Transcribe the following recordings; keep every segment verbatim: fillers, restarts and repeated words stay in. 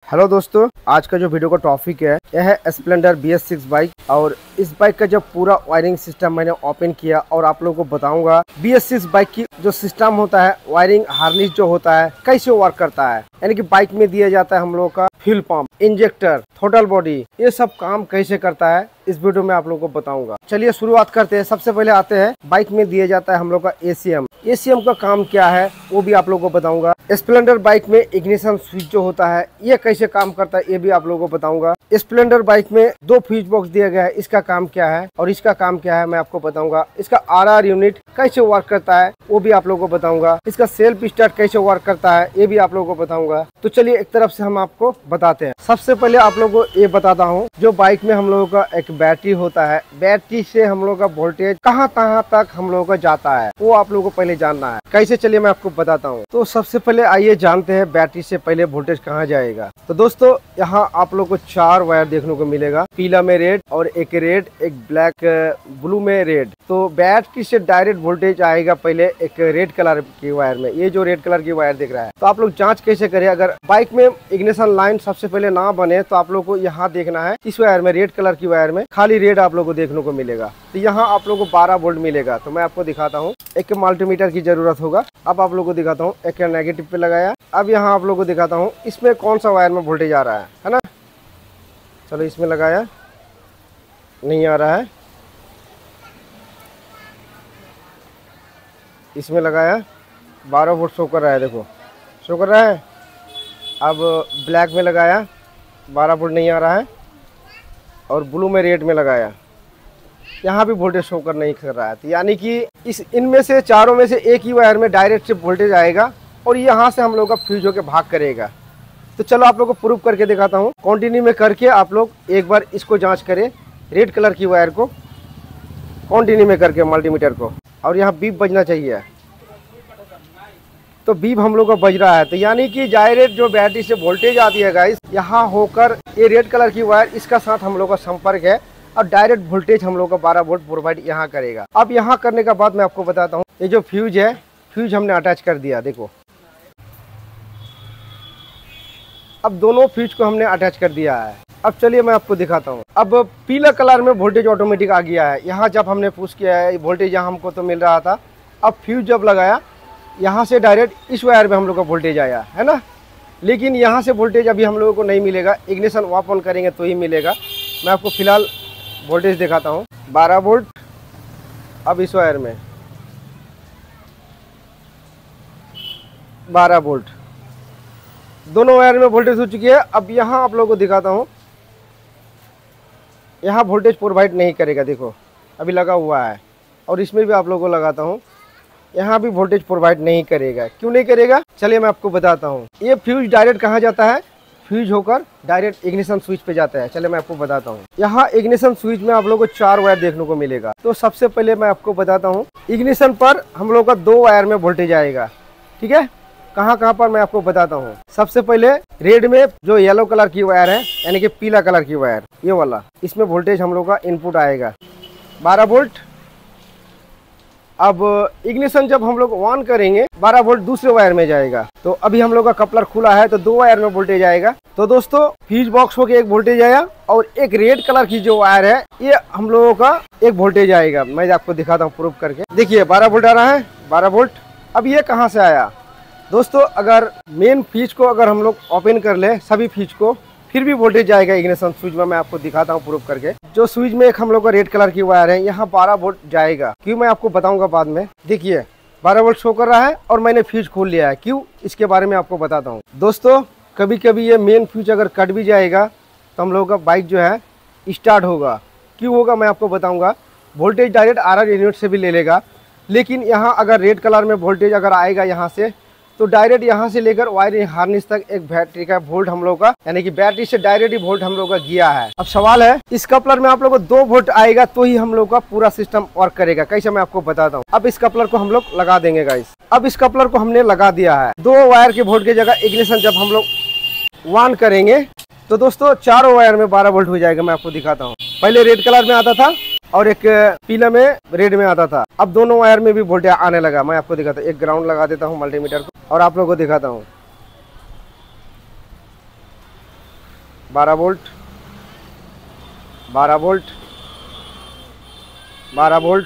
Hello दोस्तों, आज का जो वीडियो का टॉपिक है यह है splendor B S six bike. और इस बाइक का जब पूरा वायरिंग सिस्टम मैंने ओपन किया और आप लोगों को बताऊंगा बी एस सिक्स बाइक की जो सिस्टम होता है, वायरिंग हार्नेस जो होता है कैसे वर्क करता है। यानी कि बाइक में दिया जाता है हम लोगों का fuel pump, injector, throttle body, ये सब काम कैसे करता है इस वीडियो में आप लोगों को बताऊंगा। चलिए शुरुआत करते हैं। सबसे पहले आते हैं बाइक में दिया जाता है हम लोग का ए सी एम। ए सी एम का काम क्या है वो भी आप लोगों को बताऊंगा। स्प्लेंडर बाइक में इग्निशन स्विच जो होता है ये कैसे काम करता है ये भी आप लोगों को बताऊंगा। स्प्लेंडर बाइक में दो फ्यूज बॉक्स दिया गया है, इसका काम क्या है और इसका काम क्या है मैं आपको बताऊंगा। इसका आर आर यूनिट कैसे वर्क करता है वो भी आप लोगों को बताऊंगा। इसका सेल्फ स्टार्ट कैसे वर्क करता है ये भी आप लोगों को बताऊंगा। तो चलिए एक तरफ से हम आपको बताते हैं। सबसे पहले आप लोगों को ये बताता हूँ, जो बाइक में हम लोगों का एक बैटरी होता है, बैटरी से हम लोगों का वोल्टेज कहाँ कहाँ तक हम लोगों का जाता है वो आप लोगों को पहले जानना है। कैसे, चलिए मैं आपको बताता हूँ। तो सबसे पहले आइए जानते हैं बैटरी से पहले वोल्टेज कहाँ जाएगा। तो दोस्तों यहाँ आप लोग को चार वायर देखने को मिलेगा, पीला में रेड और एक रेड, एक ब्लैक, ब्लू में रेड। तो बैटरी से डायरेक्ट वोल्टेज आएगा पहले एक रेड कलर की वायर में। ये जो रेड कलर की वायर दिख रहा है, तो आप लोग जांच कैसे करें। अगर बाइक में इग्निशन लाइन सबसे पहले ना बने तो आप लोग को यहाँ देखना है, इस वायर में रेड कलर की वायर में खाली रेड आप लोग को देखने को मिलेगा। तो यहाँ आप लोग को बारह वोल्ट मिलेगा। तो मैं आपको दिखाता हूँ, एक मल्टीमीटर की जरूरत होगा। अब आप लोग को दिखाता हूँ, एक नेगेटिव पे लगाया। अब यहाँ आप लोग को दिखाता हूँ इसमें कौन सा वायर में वोल्टेज आ रहा है, है ना। चलो इसमें लगाया, नहीं आ रहा है। इसमें लगाया, बारह वोल्ट शो कर रहा है, देखो शो कर रहा है। अब ब्लैक में लगाया, बारह वोल्ट नहीं आ रहा है। और ब्लू में रेड में लगाया, यहाँ भी वोल्टेज शो कर नहीं कर रहा है। तो यानी कि इस इनमें से चारों में से एक ही वायर में डायरेक्ट से वोल्टेज आएगा और यहाँ से हम लोग का फ्यूज होकर भाग करेगा। तो चलो आप लोग को प्रूफ करके दिखाता हूँ। कंटिन्यू में करके आप लोग एक बार इसको जांच करें, रेड कलर की वायर को कंटिन्यू में करके मल्टीमीटर को, और यहाँ बीप बजना चाहिए। तो बीप हम लोग का बज रहा है। तो यानी कि डायरेक्ट जो बैटरी से वोल्टेज आती है गाइस, यहाँ होकर ये रेड कलर की वायर इसका साथ हम लोग का संपर्क है और डायरेक्ट वोल्टेज हम लोग का बारह वोल्ट प्रोवाइड यहाँ करेगा। अब यहाँ करने का बाद मैं आपको बताता हूँ, ये जो फ्यूज है, फ्यूज हमने अटैच कर दिया। देखो अब दोनों फ्यूज को हमने अटैच कर दिया है। अब चलिए मैं आपको दिखाता हूँ। अब पीला कलर में वोल्टेज ऑटोमेटिक आ गया है। यहाँ जब हमने पुश किया है वोल्टेज यहाँ हमको तो मिल रहा था। अब फ्यूज जब लगाया, यहाँ से डायरेक्ट इस वायर में हम लोग का वोल्टेज आया है ना। लेकिन यहाँ से वोल्टेज अभी हम लोगों को नहीं मिलेगा, इग्निशन ऑफ ऑन करेंगे तो ही मिलेगा। मैं आपको फिलहाल वोल्टेज दिखाता हूँ, बारह वोल्ट। अब इस वायर में बारह वोल्ट, दोनों वायर में वोल्टेज हो चुकी है। अब यहाँ आप लोगों को दिखाता हूँ, यहाँ वोल्टेज प्रोवाइड नहीं करेगा। देखो अभी लगा हुआ है। और इसमें भी आप लोगों को लगाता हूँ, यहाँ भी वोल्टेज प्रोवाइड नहीं करेगा। क्यों नहीं करेगा, चलिए मैं आपको बताता हूँ। ये फ्यूज डायरेक्ट कहाँ जाता है, फ्यूज होकर डायरेक्ट इग्निशन स्विच पे जाता है। चलिए मैं आपको बताता हूँ। यहाँ इग्निशन स्विच में आप लोगों को चार वायर देखने को मिलेगा। तो सबसे पहले मैं आपको बताता हूँ, इग्निशन पर हम लोग का दो वायर में वोल्टेज आएगा। ठीक है, कहाँ कहाँ पर मैं आपको बताता हूँ। सबसे पहले रेड में जो येलो कलर की वायर है, यानी कि पीला कलर की वायर, ये वाला, इसमें वोल्टेज हम लोग का इनपुट आएगा बारह वोल्ट। अब इग्निशन जब हम लोग ऑन करेंगे, बारह वोल्ट दूसरे वायर में जाएगा। तो अभी हम लोग का कपलर खुला है तो दो वायर में वोल्टेज आएगा। तो दोस्तों फ्यूज बॉक्स होके एक वोल्टेज आया और एक रेड कलर की जो वायर है ये हम लोगों का एक वोल्टेज आएगा। मैं आपको दिखाता हूँ प्रूफ करके। देखिए बारह वोल्ट आ रहा है, बारह वोल्ट। अब ये कहाँ से आया दोस्तों, अगर मेन फ्यूज को अगर हम लोग ओपन कर ले सभी फ्यूज को, फिर भी वोल्टेज जाएगा इग्निशन स्विच में। मैं आपको दिखाता हूँ प्रूफ करके। जो स्विच में एक हम लोग का रेड कलर की वायर है, यहाँ बारह वोल्ट जाएगा। क्यों, मैं आपको बताऊंगा बाद में। देखिए बारह वोल्ट शो कर रहा है और मैंने फ्यूज खोल लिया है। क्यों, इसके बारे में आपको बताता हूँ। दोस्तों कभी कभी ये मेन फ्यूज अगर कट भी जाएगा तो हम लोग का बाइक जो है स्टार्ट होगा। क्यों होगा मैं आपको बताऊंगा। Voltage direct R R unit से भी ले लेगा, लेकिन यहाँ अगर रेड कलर में वोल्टेज अगर आएगा यहाँ से, तो डायरेक्ट यहाँ से लेकर वायरिंग हार्नेस तक एक बैटरी का वोल्ट हम लोग का, यानी कि बैटरी से डायरेक्ट ही वोल्ट हम लोग का गया है। अब सवाल है, इस कपलर में आप लोग को दो वोल्ट आएगा तो ही हम लोग का पूरा सिस्टम वर्क करेगा। कैसे, मैं आपको बताता हूँ। अब इस कपलर को हम लोग लगा देंगे गाइस। अब इस कपलर को हमने लगा दिया है। दो वायर के वोल्ट की जगह इग्निशन जब हम लोग ऑन करेंगे तो दोस्तों चारों वायर में बारह वोल्ट हो जाएगा। मैं आपको दिखाता हूँ। पहले रेड कलर में आता था और एक पीला में रेड में आता था। अब दोनों वायर में भी वोल्टेज आने लगा। मैं आपको दिखाता हूँ, एक ग्राउंड लगा देता हूँ मल्टीमीटर को और आप लोगों को दिखाता हूँ। बारह वोल्ट, बारह वोल्ट, बारह वोल्ट,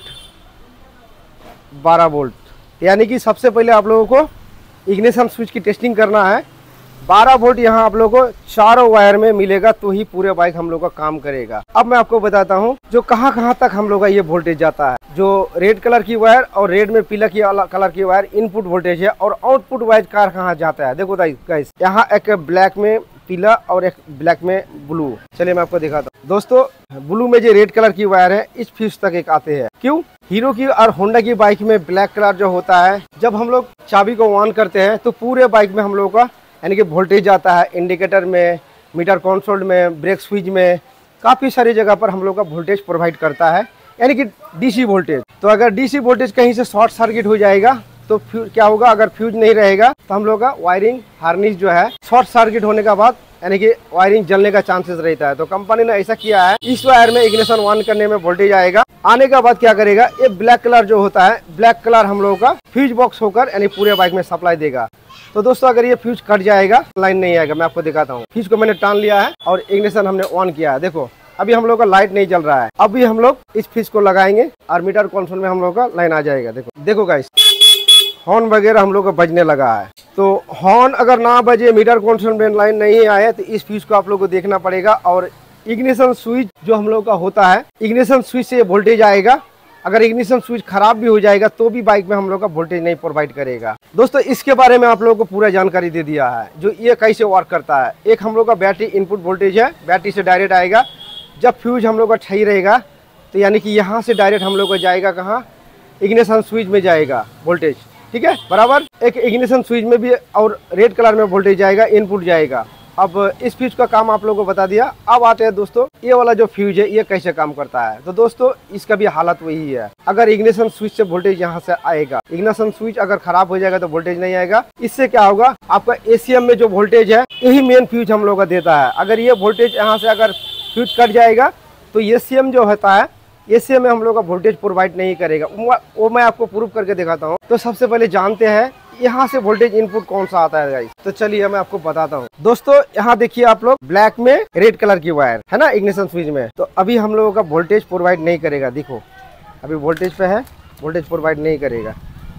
बारह वोल्ट। यानी कि सबसे पहले आप लोगों को इग्निशन स्विच की टेस्टिंग करना है। बारह वोल्ट यहाँ आप लोगों को चारों वायर में मिलेगा तो ही पूरे बाइक हम लोग का काम करेगा। अब मैं आपको बताता हूँ जो कहाँ कहाँ तक हम लोग का ये वोल्टेज जाता है। जो रेड कलर की वायर और रेड में पीला की कलर की वायर इनपुट वोल्टेज है, और आउटपुट वाइज कार कहाँ जाता है। देखो गाइस, यहाँ एक ब्लैक में पीला और एक ब्लैक में ब्लू। चलिए मैं आपको दिखाता हूँ। दोस्तों ब्लू में जो रेड कलर की वायर है इस फ्यूज तक एक आते हैं। क्यों? हीरो की और होंडा की बाइक में ब्लैक कलर जो होता है, जब हम लोग चाबी को ऑन करते हैं तो पूरे बाइक में हम लोग का यानी कि वोल्टेज आता है। इंडिकेटर में, मीटर कंसोल में, ब्रेक स्विच में, काफ़ी सारी जगह पर हम लोग का वोल्टेज प्रोवाइड करता है, यानी कि डीसी वोल्टेज। तो अगर डीसी वोल्टेज कहीं से शॉर्ट सर्किट हो जाएगा तो फ्यूज क्या होगा, अगर फ्यूज नहीं रहेगा तो हम लोग का वायरिंग हार्निस जो है शॉर्ट सर्किट होने के बाद यानी कि वायरिंग जलने का चांसेस रहता है। तो कंपनी ने ऐसा किया है, इस वायर में इग्निशन ऑन करने में वोल्टेज आएगा। आने के बाद क्या करेगा, ये ब्लैक कलर जो होता है, ब्लैक कलर हम लोगों का फ्यूज बॉक्स होकर यानी पूरे बाइक में सप्लाई देगा। तो दोस्तों अगर ये फ्यूज कट जाएगा, लाइन नहीं आएगा। मैं आपको दिखाता हूँ। फ्यूज को मैंने टान लिया है और इग्निशन हमने ऑन किया है। देखो अभी हम लोग का लाइट नहीं जल रहा है। अभी हम लोग इस फ्यूज को लगाएंगे और मीटर कंसोल में हम लोग का लाइन आ जाएगा। देखो देखो गाइस, हॉर्न वगैरह हम लोग का बजने लगा है। तो हॉर्न अगर ना बजे, मीटर कंसोल में लाइन नहीं आए, तो इस फ्यूज को आप लोग को देखना पड़ेगा। और इग्निशन स्विच जो हम लोग का होता है, इग्निशन स्विच से वोल्टेज आएगा। अगर इग्निशन स्विच खराब भी हो जाएगा तो भी बाइक में हम लोग का वोल्टेज नहीं प्रोवाइड करेगा। दोस्तों इसके बारे में आप लोगों को पूरा जानकारी दे दिया है, जो ये कैसे वर्क करता है। एक हम लोग का बैटरी इनपुट वोल्टेज है, बैटरी से डायरेक्ट आएगा। जब फ्यूज हम लोग का सही रहेगा तो यानी कि यहाँ से डायरेक्ट हम लोग का जाएगा कहाँ, इग्निशन स्विच में जाएगा वोल्टेज। ठीक है, बराबर। एक इग्निशन स्विच में भी और रेड कलर में वोल्टेज जाएगा, इनपुट जाएगा। अब इस फ्यूज का काम आप लोगों को बता दिया। अब आते हैं दोस्तों, ये वाला जो फ्यूज है ये कैसे काम करता है। तो दोस्तों इसका भी हालत वही है। अगर इग्निशन स्विच से वोल्टेज यहाँ से आएगा, इग्निशन स्विच अगर खराब हो जाएगा तो वोल्टेज नहीं आएगा। इससे क्या होगा, आपका एसीएम में जो वोल्टेज है यही मेन फ्यूज हम लोग का देता है। अगर ये वोल्टेज यहाँ से अगर फ्यूज कट जाएगा तो एसीएम जो होता है, एसीएम में हम लोग का वोल्टेज प्रोवाइड नहीं करेगा। वो मैं आपको प्रूव करके दिखाता हूँ। तो सबसे पहले जानते हैं यहाँ से वोल्टेज इनपुट कौन सा आता है गाइस। तो चलिए मैं आपको बताता हूँ। दोस्तों यहाँ देखिए आप लोग, ब्लैक में रेड कलर की वायर है ना इग्निशन स्विच में। तो अभी हम लोगों का वोल्टेज प्रोवाइड नहीं करेगा। देखो अभी वोल्टेज पे है, वोल्टेज प्रोवाइड नहीं करेगा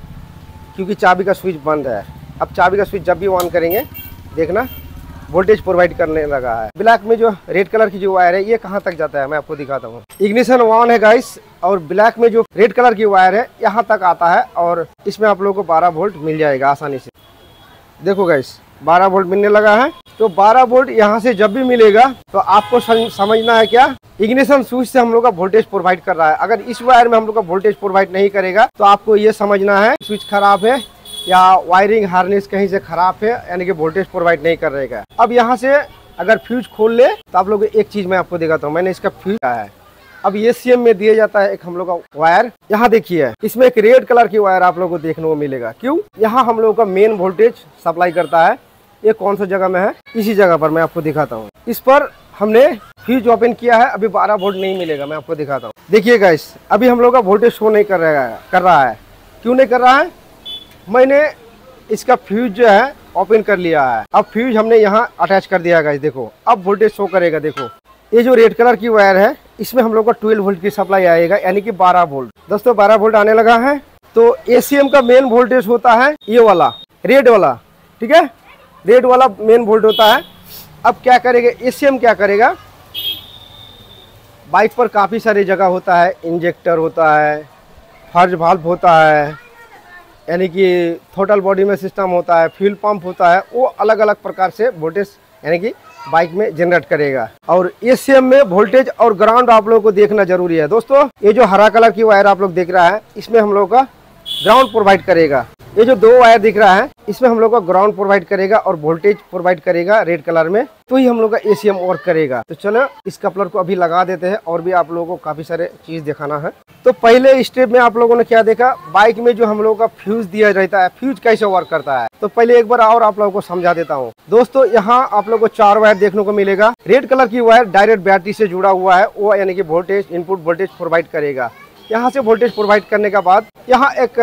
क्योंकि चाबी का स्विच बंद है। अब चाबी का स्विच जब भी ऑन करेंगे देखना वोल्टेज प्रोवाइड करने लगा है। ब्लैक में जो रेड कलर की जो वायर है ये कहाँ तक जाता है मैं आपको दिखाता हूँ। इग्निशन ऑन है गाइस, और ब्लैक में जो रेड कलर की वायर है यहाँ तक आता है, और इसमें आप लोगों को बारह वोल्ट मिल जाएगा आसानी से। देखो गाइस बारह वोल्ट मिलने लगा है। तो बारह वोल्ट यहाँ से जब भी मिलेगा तो आपको समझना है क्या, इग्निशन स्विच से हम लोग का वोल्टेज प्रोवाइड कर रहा है। अगर इस वायर में हम लोग का वोल्टेज प्रोवाइड नहीं करेगा तो आपको ये समझना है स्विच खराब है या वायरिंग हार्नेस कहीं से खराब है, यानी कि वोल्टेज प्रोवाइड नहीं कर रहेगा। अब यहाँ से अगर फ्यूज खोल ले तो आप लोग एक चीज मैं आपको दिखाता हूँ। मैंने इसका फ्यूज है। अब ये सीएम में दिया जाता है एक हम लोग का वायर। यहाँ देखिए इसमें एक रेड कलर की वायर आप लोग को देखने को मिलेगा। क्यों? यहाँ हम लोग का मेन वोल्टेज सप्लाई करता है। ये कौन सा जगह में है, इसी जगह पर मैं आपको दिखाता हूँ। इस पर हमने फ्यूज ओपन किया है। अभी बारह वोल्ट नहीं मिलेगा, मैं आपको दिखाता हूँ। देखिए गाइस अभी हम लोग का वोल्टेज शो नहीं कर रहा है कर रहा है क्यों नहीं कर रहा है? मैंने इसका फ्यूज जो है ओपन कर लिया है। अब फ्यूज हमने यहाँ अटैच कर दिया गाइस। देखो अब वोल्टेज शो करेगा। देखो ये जो रेड कलर की वायर है इसमें हम लोग का ट्वेल्व वोल्ट की सप्लाई आएगा, यानी कि बारह वोल्ट। दोस्तों बारह वोल्ट आने लगा है। तो एसीएम का मेन वोल्टेज होता है ये वाला रेड वाला, ठीक है, रेड वाला मेन वोल्ट होता है। अब क्या करेगा एसीएम, क्या करेगा, बाइक पर काफ़ी सारी जगह होता है, इंजेक्टर होता है, फर्ज वाल्व होता है, यानी कि थ्रोटल बॉडी में सिस्टम होता है, फ्यूल पंप होता है। वो अलग अलग प्रकार से वोल्टेज यानी कि बाइक में जनरेट करेगा। और एसीएम में वोल्टेज और ग्राउंड आप लोगों को देखना जरूरी है। दोस्तों ये जो हरा कलर की वायर आप लोग देख रहा है इसमें हम लोग का ग्राउंड प्रोवाइड करेगा। ये जो दो वायर दिख रहा है इसमें हम लोग का ग्राउंड प्रोवाइड करेगा और वोल्टेज प्रोवाइड करेगा रेड कलर में, तो ही हम लोग का एसीएम वर्क करेगा। तो चलो इस कपलर को अभी लगा देते हैं और भी आप लोगों को काफी सारे चीज दिखाना है। तो पहले स्टेप में आप लोगों ने क्या देखा, बाइक में जो हम लोग का फ्यूज दिया रहता है, फ्यूज कैसे वर्क करता है। तो पहले एक बार और आप लोगों को समझा देता हूँ। दोस्तों यहाँ आप लोगों को चार वायर देखने को मिलेगा। रेड कलर की वायर डायरेक्ट बैटरी से जुड़ा हुआ है, वो यानी कि वोल्टेज इनपुट वोल्टेज प्रोवाइड करेगा। यहाँ से वोल्टेज प्रोवाइड करने के बाद यहाँ एक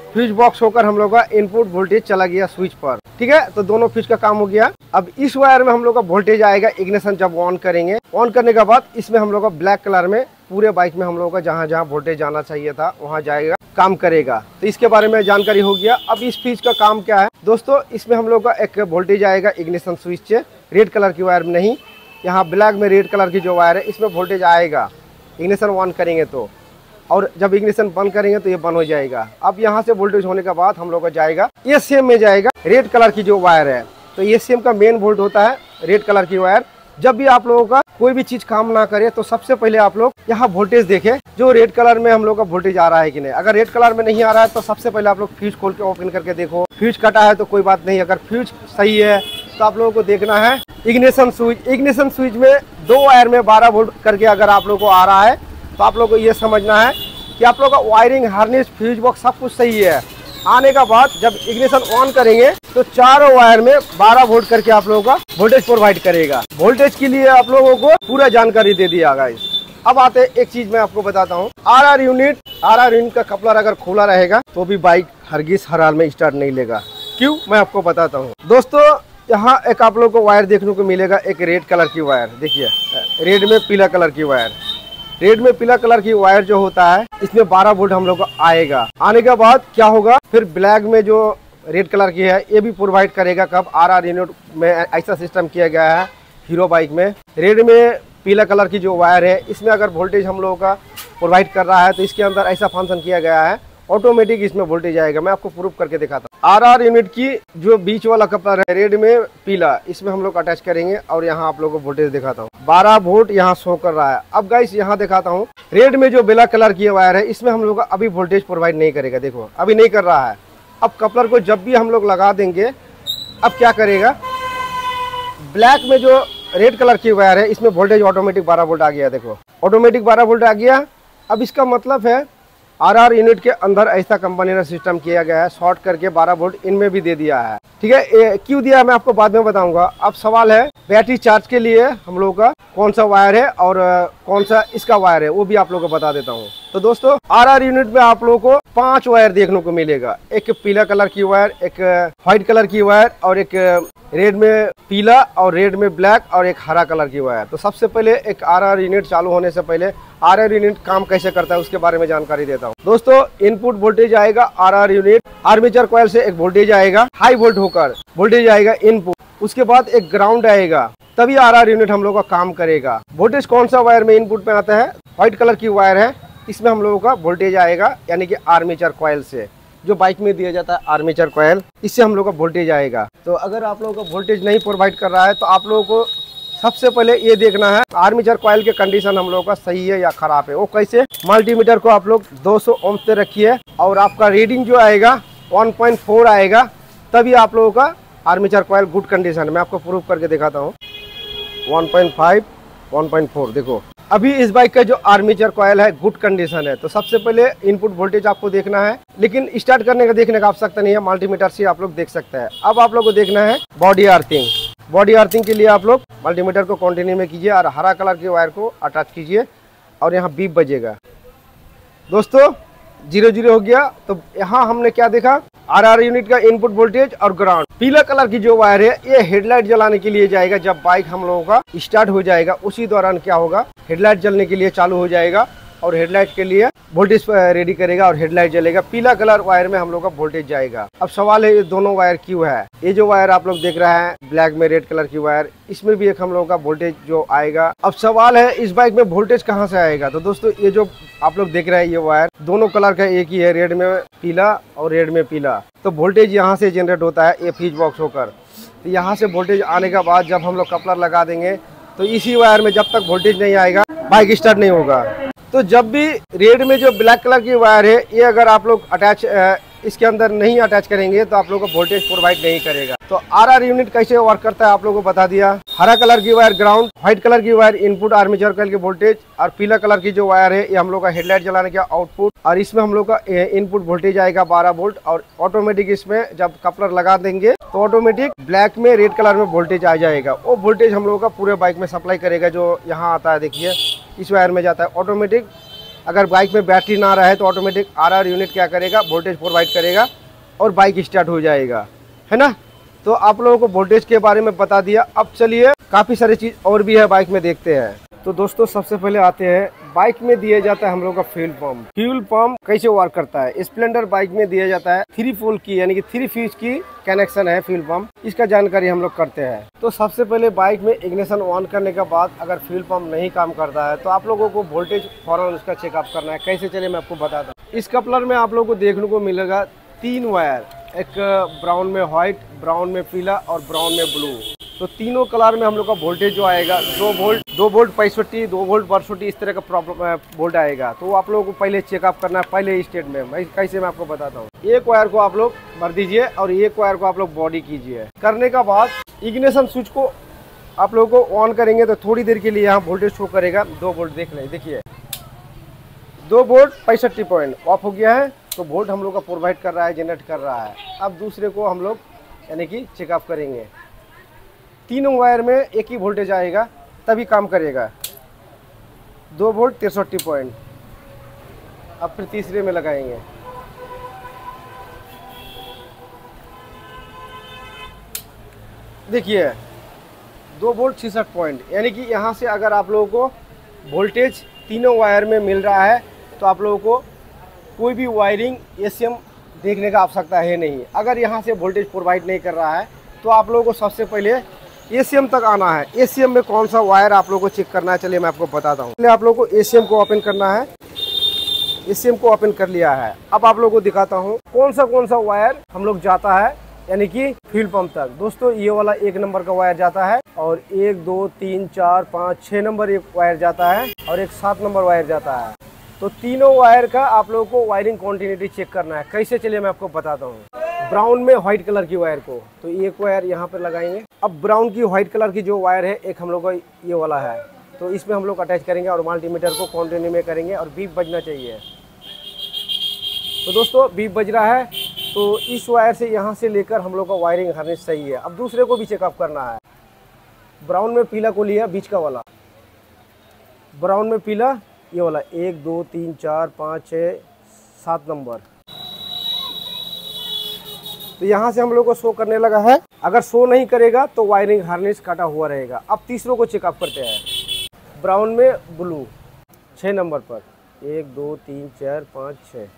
फ्यूज बॉक्स होकर हम लोग का इनपुट वोल्टेज चला गया स्विच पर। ठीक है, तो दोनों फ्यूज का काम हो गया। अब इस वायर में हम लोग का वोल्टेज आएगा इग्निशन जब ऑन करेंगे। ऑन करने के बाद इसमें हम लोग का ब्लैक कलर में पूरे बाइक में हम लोग का जहाँ जहाँ वोल्टेज जाना चाहिए था वहाँ जाएगा, काम करेगा। तो इसके बारे में जानकारी हो गया। अब इस फ्यूज का काम क्या है दोस्तों, इसमें हम लोग का एक वोल्टेज आएगा इग्निशन स्विच से, रेड कलर की वायर में नहीं, यहाँ ब्लैक में रेड कलर की जो वायर है इसमें वोल्टेज आएगा इग्निशन ऑन करेंगे तो, और जब इग्निशन बंद करेंगे तो ये बंद हो जाएगा। अब यहाँ से वोल्टेज होने के बाद हम लोग का जाएगा ए सी एम में जाएगा रेड कलर की जो वायर है। तो ए सी एम का मेन वोल्ट होता है रेड कलर की वायर। जब भी आप लोगों का कोई भी चीज काम ना करे तो सबसे पहले आप लोग यहाँ वोल्टेज देखें जो रेड कलर में हम लोग का वोल्टेज आ रहा है कि नहीं। अगर रेड कलर में नहीं आ रहा है तो सबसे पहले आप लोग फ्यूज खोल के ओपन करके देखो। फ्यूज कटा है तो कोई बात नहीं, अगर फ्यूज सही है तो आप लोगों को देखना है इग्निशन स्विच। इग्निशन स्विच में दो वायर में बारह वोल्ट करके अगर आप लोग को आ रहा है तो आप लोग को ये समझना है कि आप लोग का वायरिंग, हार्नेस, फ्यूज बॉक्स सब कुछ सही है। आने का बाद जब इग्निशन ऑन करेंगे तो चारों वायर में बारह वोल्ट करके आप लोगों का वोल्टेज प्रोवाइड करेगा। वोल्टेज के लिए आप लोगों को पूरा जानकारी दे दिया गाइस। अब आते हैं एक चीज मैं आपको बताता हूँ, R R unit R R unit का कपलर अगर खुला रहेगा तो भी बाइक हरगिज हर हाल में स्टार्ट नहीं लेगा। क्यों, मैं आपको बताता हूँ दोस्तों। यहाँ एक आप लोग को वायर देखने को मिलेगा, एक रेड कलर की वायर, देखिए रेड में पीला कलर की वायर। रेड में पीला कलर की वायर जो होता है इसमें बारह वोल्ट हम लोग को आएगा। आने के बाद क्या होगा, फिर ब्लैक में जो रेड कलर की है ये भी प्रोवाइड करेगा। कब, आर आर यूनिट में ऐसा सिस्टम किया गया है हीरो बाइक में। रेड में पीला कलर की जो वायर है इसमें अगर वोल्टेज हम लोगों का प्रोवाइड कर रहा है तो इसके अंदर ऐसा फंक्शन किया गया है, ऑटोमेटिक इसमें वोल्टेज आएगा। मैं आपको प्रूफ करके दिखाता हूँ। आर आर यूनिट की जो बीच वाला कपलर है रेड में पीला, इसमें हम लोग अटैच करेंगे और यहाँ आप लोगों को वोल्टेज दिखाता हूँ। बारह वोल्ट यहाँ शो कर रहा है। अब गाइस यहाँ दिखाता हूँ, रेड में जो ब्लैक कलर की वायर है इसमें हम लोग अभी वोल्टेज प्रोवाइड नहीं करेगा। देखो अभी नहीं कर रहा है। अब कपलर को जब भी हम लोग लगा देंगे, अब क्या करेगा, ब्लैक में जो रेड कलर की वायर है इसमें वोल्टेज ऑटोमेटिक बारह वोल्ट आ गया। देखो ऑटोमेटिक बारह वोल्ट आ गया। अब इसका मतलब है आर आर यूनिट के अंदर ऐसा कंपनी ने सिस्टम किया गया है, शॉर्ट करके बारह वोल्ट इनमें भी दे दिया है। ठीक है, क्यों दिया है मैं आपको बाद में बताऊंगा। अब सवाल है बैटरी चार्ज के लिए हम लोग का कौन सा वायर है और कौन सा इसका वायर है वो भी आप लोगों को बता देता हूँ। तो दोस्तों आर आर यूनिट में आप लोगों को पांच वायर देखने को मिलेगा, एक पीला कलर की वायर, एक व्हाइट कलर की वायर और एक रेड में पीला और रेड में ब्लैक और एक हरा कलर की वायर। तो सबसे पहले एक आर आर यूनिट चालू होने से पहले आर आर यूनिट काम कैसे करता है उसके बारे में जानकारी देता हूँ। दोस्तों इनपुट वोल्टेज आएगा R R unit, armature coil से एक वोल्टेज आएगा हाई वोल्ट होकर, वोल्टेज आएगा इनपुट, उसके बाद एक ग्राउंड आएगा, तभी आर आर यूनिट हम लोग का काम करेगा। वोल्टेज कौन सा वायर में इनपुट में आता है, व्हाइट कलर की वायर है, इसमें हम लोगों का वोल्टेज आएगा यानी कि आर्मेचर कॉइल से, जो बाइक में दिया जाता है आर्मेचर कॉइल, इससे हम लोग का वोल्टेज आएगा। तो अगर आप लोगों का वोल्टेज नहीं प्रोवाइड कर रहा है तो आप लोगों को सबसे पहले ये देखना है आर्मेचर कॉइल के कंडीशन हम लोगों का सही है या खराब है। वो कैसे, मल्टीमीटर को आप लोग दो सौ ओम पे रखिए और आपका रीडिंग जो आएगा वन पॉइंट फोर आएगा, तभी आप लोगों का आर्मेचर कॉइल गुड कंडीशन। मैं आपको प्रूफ करके दिखाता हूँ, one point five, one point four देखो अभी इस बाइक का जो आर्मेचर कॉइल है गुड कंडीशन है। तो सबसे पहले इनपुट वोल्टेज आपको देखना है, लेकिन स्टार्ट करने का देखने का आवश्यकता नहीं है, मल्टीमीटर से आप लोग देख सकते हैं। अब आप लोग को देखना है बॉडी अर्थिंग। बॉडी अर्थिंग के लिए आप लोग मल्टीमीटर को कंटिन्यू में कीजिए और हरा कलर के वायर को अटैच कीजिए और यहाँ बीप बजेगा। दोस्तों जीरो जीरो हो गया। तो यहाँ हमने क्या देखा, आर आर यूनिट का इनपुट वोल्टेज और ग्राउंड। पीला कलर की जो वायर है ये हेडलाइट जलाने के लिए जाएगा। जब बाइक हम लोगों का स्टार्ट हो जाएगा उसी दौरान क्या होगा, हेडलाइट जलने के लिए चालू हो जाएगा और हेडलाइट के लिए वोल्टेज रेडी करेगा और हेडलाइट जलेगा। पीला कलर वायर में हम लोग का वोल्टेज जाएगा। अब सवाल है ये दोनों वायर क्यों है। ये जो वायर आप लोग देख रहे हैं ब्लैक में रेड कलर की वायर, इसमें भी एक हम लोगों का वोल्टेज जो आएगा। अब सवाल है इस बाइक में वोल्टेज कहाँ से आएगा। तो दोस्तों ये जो आप लोग देख रहे हैं ये वायर दोनों कलर का एक ही है, रेड में पीला और रेड में पीला। तो वोल्टेज यहाँ से जनरेट होता है ये फ्यूज बॉक्स होकर। तो यहाँ से वोल्टेज आने के बाद जब हम लोग कपलर लगा देंगे तो इसी वायर में जब तक वोल्टेज नहीं आएगा बाइक स्टार्ट नहीं होगा। तो जब भी रेड में जो ब्लैक कलर की वायर है ये अगर आप लोग अटैच इसके अंदर नहीं अटैच करेंगे तो आप लोगों को वोल्टेज प्रोवाइड नहीं करेगा। तो आर आर यूनिट कैसे वर्क करता है आप लोगों को बता दिया। हरा कलर की वायर ग्राउंड, व्हाइट कलर की वायर इनपुट आर्मेचर कॉइल के वोल्टेज और पीला कलर की जो वायर है ये हम लोग का हेडलाइट जलाने का आउटपुट। और इसमें हम लोग का इनपुट वोल्टेज आएगा बारह वोल्ट और ऑटोमेटिक इसमें जब कपलर लगा देंगे तो ऑटोमेटिक ब्लैक में रेड कलर में वोल्टेज आ जाएगा। वो वोल्टेज हम लोग का पूरे बाइक में सप्लाई करेगा। जो यहाँ आता है देखिए इस वायर में जाता है ऑटोमेटिक अगर बाइक में बैटरी ना रहे तो ऑटोमेटिक आर आर यूनिट क्या करेगा, वोल्टेज प्रोवाइड करेगा और बाइक स्टार्ट हो जाएगा, है ना। तो आप लोगों को वोल्टेज के बारे में बता दिया। अब चलिए काफ़ी सारी चीज़ और भी है बाइक में, देखते हैं। तो दोस्तों सबसे पहले आते हैं, बाइक में दिया जाता है हम लोग का फ्यूल पंप। फ्यूल पंप कैसे वर्क करता है? स्प्लेंडर बाइक में दिया जाता है थ्री पोल की यानी कि थ्री फ्यूज की कनेक्शन है फ्यूल पंप, इसका जानकारी हम लोग करते हैं। तो सबसे पहले बाइक में इग्निशन ऑन करने के बाद अगर फ्यूल पंप नहीं काम करता है तो आप लोगों को वोल्टेज फौरन उसका चेकअप करना है। कैसे चले मैं आपको बताता हूँ। इस कपलर में आप लोगों को देखने को मिलेगा तीन वायर, एक ब्राउन में व्हाइट, ब्राउन में पीला और ब्राउन में ब्लू। तो तीनों कलर में हम लोग का वोल्टेज जो आएगा दो वोल्ट दो वोल्ट पैंसठी दो वोल्ट बासठी इस तरह का प्रॉब्लम वोल्ट आएगा। तो आप लोगों को पहले चेकअप करना है पहले स्टेट में। मैं कैसे मैं आपको बताता हूँ। एक वायर को आप लोग भर दीजिए और एक वायर को आप लोग बॉडी कीजिए। करने का बाद इग्निशन स्विच को आप लोगों को ऑन करेंगे तो थोड़ी देर के लिए यहाँ वोल्टेज शो करेगा दो वोल्ट। देख लें, देखिए दो वोल्ट पैंसठी पॉइंट ऑफ हो गया है। तो वोल्ट हम लोग का प्रोवाइड कर रहा है, जनरेट कर रहा है। अब दूसरे को हम लोग यानी कि चेकअप करेंगे। तीनों वायर में एक ही वोल्टेज आएगा तभी काम करेगा, दो वोल्ट तिरसठी पॉइंट। अब फिर तीसरे में लगाएंगे, देखिए दो वोल्ट छिसठ पॉइंट। यानी कि यहाँ से अगर आप लोगों को वोल्टेज तीनों वायर में मिल रहा है तो आप लोगों को कोई भी वायरिंग एसीएम देखने का आवश्यकता है नहीं। अगर यहाँ से वोल्टेज प्रोवाइड नहीं कर रहा है तो आप लोगों को सबसे पहले एसीएम तक आना है। एसीएम में कौन सा वायर आप लोगों को चेक करना है, चलिए मैं आपको बताता हूँ। पहले आप लोगों को एसीएम को ओपन करना है। एसीएम को ओपन कर लिया है। अब आप लोगों को दिखाता हूँ कौन सा कौन सा वायर हम लोग जाता है यानी कि फ्यूल पंप तक। दोस्तों ये वाला एक नंबर का वायर जाता है और एक दो तीन चार पाँच छः नंबर एक वायर जाता है और एक सात नंबर वायर जाता है। तो तीनों वायर का आप लोगों को वायरिंग कंटिन्यूटी चेक करना है। कैसे चलिए मैं आपको बताता हूँ। ब्राउन में व्हाइट कलर की वायर को तो एक वायर यहाँ पर लगाएंगे। अब ब्राउन की व्हाइट कलर की जो वायर है एक हम लोग का ये वाला है, तो इसमें हम लोग अटैच करेंगे और मल्टीमीटर को कंटिन्यू में करेंगे और बीप बजना चाहिए। तो दोस्तों बीप बज रहा है तो इस वायर से यहाँ से लेकर हम लोग का वायरिंग हार्नेस सही है। अब दूसरे को भी चेकअप करना है। ब्राउन में पीला को लिया, बीच का वाला ब्राउन में पीला ये वाला एक दो तीन चार पाँच छः सात नंबर। तो यहाँ से हम लोग को शो करने लगा है। अगर शो नहीं करेगा तो वायरिंग हार्नेस कटा हुआ रहेगा। अब तीसरों को चेकअप करते हैं। ब्राउन में ब्लू छः नंबर पर एक दो तीन चार पाँच छः।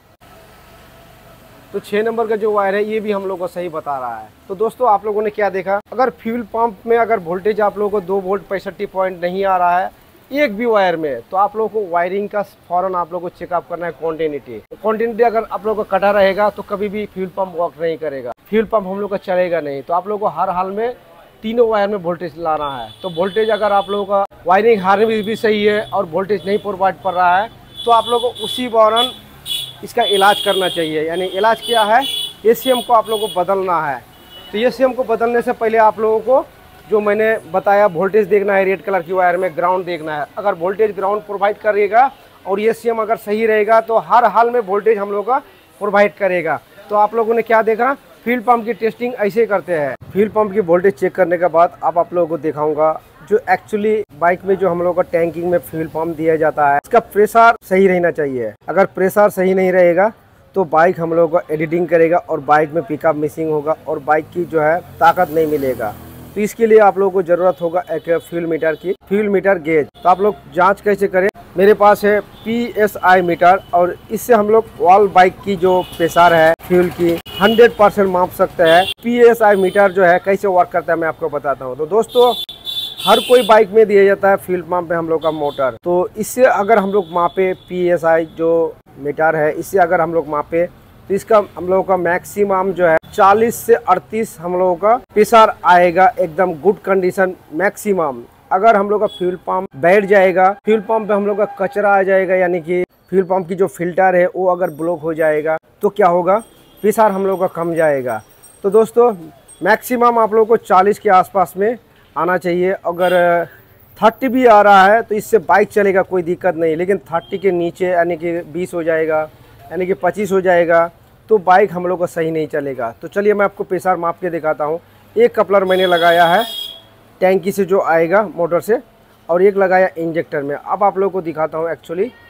तो छः नंबर का जो वायर है ये भी हम लोग को सही बता रहा है। तो दोस्तों आप लोगों ने क्या देखा, अगर फ्यूल पंप में अगर वोल्टेज आप लोगों को दो वोल्ट पैंसठी पॉइंट नहीं आ रहा है एक भी वायर में, तो आप लोगों को वायरिंग का फौरन आप लोगों को चेकअप करना है कॉन्टिन्यूटी। कॉन्टिन्यूटी अगर आप लोगों को कटा रहेगा तो कभी भी फ्यूल पंप वर्क नहीं करेगा, फ्यूल पंप हम लोग का चलेगा नहीं। तो आप लोगों को हर हाल में तीनों वायर में वोल्टेज लाना है। तो वोल्टेज अगर आप लोगों का वायरिंग हार्नेस भी सही है और वोल्टेज नहीं प्रोवाइड कर रहा है तो आप लोगों को उसी दौरान इसका इलाज करना चाहिए। यानी इलाज क्या है, एसीएम को आप लोगों को बदलना है। तो एसीएम को बदलने से पहले आप लोगों को जो मैंने बताया वोल्टेज देखना है, रेड कलर की वायर में ग्राउंड देखना है। अगर वोल्टेज ग्राउंड प्रोवाइड करेगा और एसीएम अगर सही रहेगा तो हर हाल में वोल्टेज हम लोग का प्रोवाइड करेगा। तो आप लोगों ने क्या देखा, फ्यूल पंप की टेस्टिंग ऐसे करते हैं। फ्यूल पंप की वोल्टेज चेक करने के बाद अब आप लोगों को दिखाऊंगा जो एक्चुअली बाइक में जो हम लोग का टैंकिंग में फ्यूल पंप दिया जाता है इसका प्रेशर सही रहना चाहिए। अगर प्रेशर सही नहीं रहेगा तो बाइक हम लोग का एडिटिंग करेगा और बाइक में पिकअप मिसिंग होगा और बाइक की जो है ताकत नहीं मिलेगा। तो इसके लिए आप लोगों को जरूरत होगा एक फ्यूल मीटर की, फ्यूल मीटर गेज। तो आप लोग जांच कैसे करें, मेरे पास है पी एस आई मीटर और इससे हम लोग ऑल बाइक की जो प्रेशर है फ्यूल की हंड्रेड परसेंट माप सकते हैं। पी एस आई मीटर जो है कैसे वर्क करता है मैं आपको बताता हूँ। तो दोस्तों हर कोई बाइक में दिया जाता है फ्यूल पंप पे हम लोग का मोटर। तो इससे अगर हम लोग मापे पी एस आई जो मीटर है इससे अगर हम लोग मापे तो इसका हम लोगों का मैक्सिमम जो है चालीस से अड़तीस हम लोगों का प्रेशर आएगा, एकदम गुड कंडीशन मैक्सिमम। अगर हम लोग का फ्यूल पंप बैठ जाएगा, फ्यूल पंप पे हम लोग का कचरा आ जाएगा यानी कि फ्यूल पंप की जो फिल्टर है वो अगर ब्लॉक हो जाएगा तो क्या होगा, प्रेशर हम लोग का कम जाएगा। तो दोस्तों मैक्सिमम आप लोग को चालीस के आसपास में आना चाहिए। अगर तीस भी आ रहा है तो इससे बाइक चलेगा, कोई दिक्कत नहीं। लेकिन तीस के नीचे यानी कि बीस हो जाएगा यानी कि पच्चीस हो जाएगा तो बाइक हम लोग का सही नहीं चलेगा। तो चलिए मैं आपको प्रेशर माप के दिखाता हूँ। एक कपलर मैंने लगाया है टैंकी से जो आएगा मोटर से और एक लगाया इंजेक्टर में। अब आप लोग को दिखाता हूँ एक्चुअली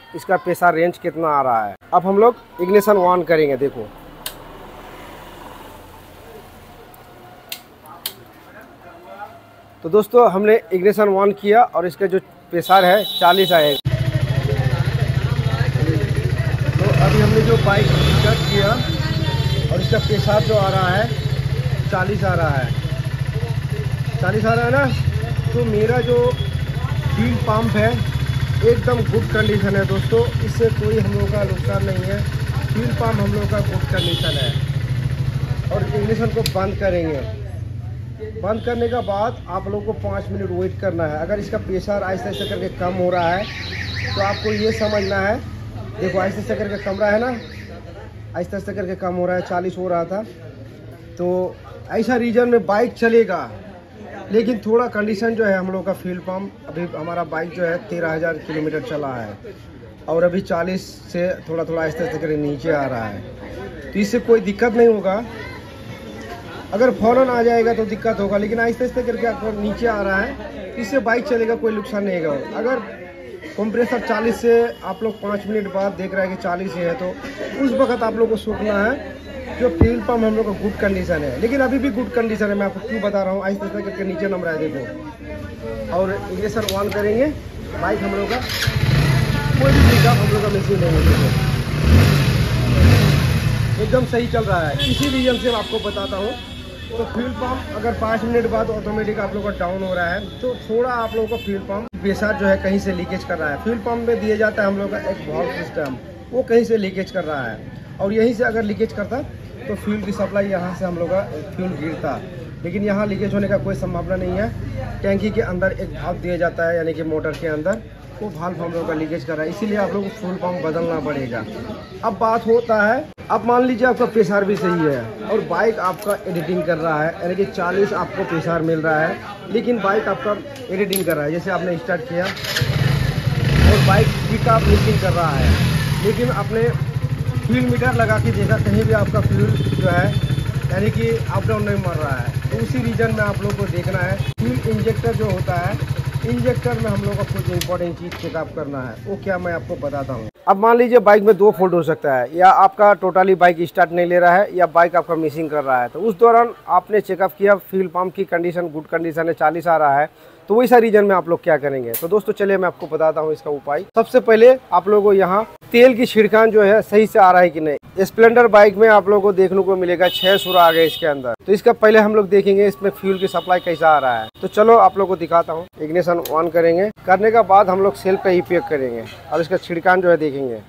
इसका पैसा रेंज कितना आ रहा है। अब हम लोग इग्निशन ऑन करेंगे। देखो तो दोस्तों हमने इग्निशन ऑन किया और इसका जो पैसा है चालीस आएगा। तो अभी हमने जो बाइक स्टार्ट किया और इसका पैसा जो आ रहा है चालीस आ रहा है, चालीस आ रहा है ना। तो मेरा जो फ्यूल पंप है एकदम गुड कंडीशन है दोस्तों, इससे कोई हम लोग का नुकसान नहीं है। फ्यूल पंप हम लोग का गुड कंडीशन है। और इग्निशन को बंद करेंगे। बंद करने के बाद आप लोग को पाँच मिनट वेट करना है। अगर इसका प्रेशर आहिस्ते आहिस्ते करके कम हो रहा है तो आपको ये समझना है, देखो आहिस्ते आहिस्ते करके कम रहा है ना, आहिस्ते आहिस्ते करके कम हो रहा है। चालीस हो रहा था, तो ऐसा रीजन में बाइक चलेगा। लेकिन थोड़ा कंडीशन जो है हम लोग का फ्यूल पंप, अभी हमारा बाइक जो है तेरह हज़ार किलोमीटर चला है और अभी चालीस से थोड़ा थोड़ा आहिस्ते आहिस्ते करके नीचे आ रहा है। तो इससे कोई दिक्कत नहीं होगा। अगर फौरन आ जाएगा तो दिक्कत होगा, लेकिन आहिस्ते आहिस्ते करके आपको नीचे आ रहा है, इससे बाइक चलेगा, कोई नुकसान नहीं होगा। अगर कंप्रेसर चालीस से आप लोग पाँच मिनट बाद देख रहे हैं कि चालीस ही है, तो उस वक्त आप लोग को सोचना है जो फ्यूल पंप हम लोग का गुड कंडीशन है। लेकिन अभी भी गुड कंडीशन है, मैं आपको क्यों बता रहा हूँ। आहिस्ते आहिस्ते करके नीचे नंबर है देखो। और इग्निशन ऑन करेंगे, बाइक हम लोग का कोई भी चीज़ हम लोग का मशीन नहीं है, एकदम सही चल रहा है। इसी रीजन से आपको बताता हूँ। तो फ्यूल पंप अगर पाँच मिनट बाद ऑटोमेटिक आप लोग का डाउन हो रहा है, तो थोड़ा आप लोगों का फ्यूल पंप प्रेशर जो है कहीं से लीकेज कर रहा है। फ्यूल पंप में दिया जाता है हम लोग का एक वाल्व सिस्टम, वो कहीं से लीकेज कर रहा है। और यहीं से अगर लीकेज करता तो फ्यूल की सप्लाई यहाँ से हम लोग का फ्यूल गिरता, लेकिन यहाँ लीकेज होने का कोई संभावना नहीं है। टैंकी के अंदर एक भाल्व दिया जाता है, यानी कि मोटर के अंदर, वो भाल्व हम लोग का लीकेज कर रहा है, इसीलिए आप लोग को फ्यूल पंप बदलना पड़ेगा। अब बात होता है, अब मान लीजिए आपका प्रेशर भी सही है और बाइक आपका एडिटिंग कर रहा है, यानी कि चालीस आपको प्रेशर मिल रहा है, लेकिन बाइक आपका एडिटिंग कर रहा है। जैसे आपने स्टार्ट किया और बाइक पिकअप मिसिंग कर रहा है, लेकिन आपने फ्यूल मीटर लगा के देखा, कहीं भी आपका फ्यूल जो है यानी कि अप डाउन नहीं मर रहा है। तो उसी रीजन में आप लोग को देखना है। फ्यूल इंजेक्टर जो होता है, इंजेक्टर में हम लोग को कुछ इंपॉर्टेंट चीज़ चेकअप करना है, वो क्या मैं आपको बताता हूँ। अब मान लीजिए बाइक में दो फॉल्ट हो सकता है, या आपका टोटली बाइक स्टार्ट नहीं ले रहा है, या बाइक आपका मिसिंग कर रहा है। तो उस दौरान आपने चेकअप किया, फ्यूल पंप की कंडीशन गुड कंडीशन है, चालीस आ रहा है, तो वैसा रीजन में आप लोग क्या करेंगे। तो दोस्तों चलिए मैं आपको बताता हूँ इसका उपाय। सबसे पहले आप लोगों को यहाँ तेल की छिड़कान जो है सही से आ रहा है कि नहीं। स्प्लेंडर बाइक में आप लोगों को देखने को मिलेगा छह सुरा आ गए इसके अंदर। तो इसका पहले हम लोग देखेंगे इसमें फ्यूल की सप्लाई कैसा आ रहा है। तो चलो आप लोग को दिखाता हूँ। इग्निशन ऑन करेंगे, करने के बाद हम लोग सेल्फ का ही पैक करेंगे और इसका छिड़कान जो है देखेंगे।